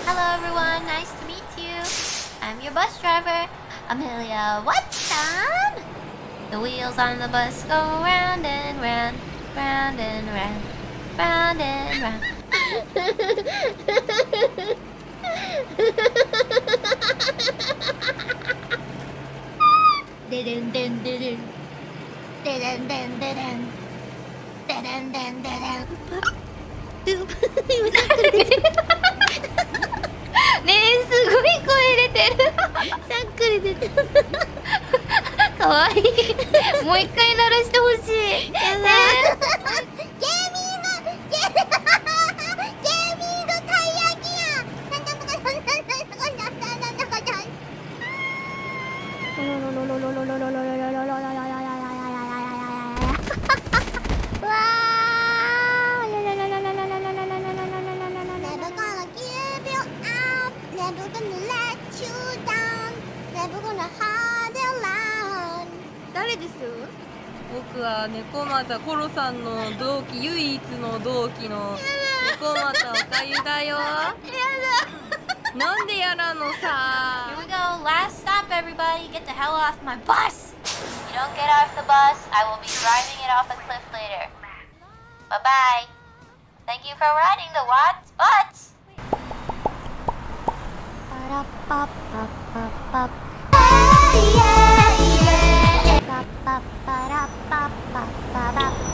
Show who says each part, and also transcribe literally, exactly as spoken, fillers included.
Speaker 1: Hello everyone, nice to meet you. I'm your bus driver, Amelia Watson. The wheels on the bus go round and round, round and round, round and round. Didin din didin. Didin din didin. Didin din didin. ねえ、すごい声出てる。さっくり出てる。かわいい。もう一回鳴らしてほしい。やばい。ゲーミング、ゲーミングたい焼きや。わあ。Never gonna give you up. Never gonna let you down. Never gonna hide around. 誰です？
Speaker 2: 僕は猫又コロさんの同期、唯一の同期の猫又おかゆだよ。やだ。なんでやらのさ。
Speaker 1: Here we go. Last stop, everybody. Get the hell off my bus. If you don't get off the bus, I will be driving it off a cliff later. Bye bye. Thank you for riding the Watts bus. Hey, yeah, yeah.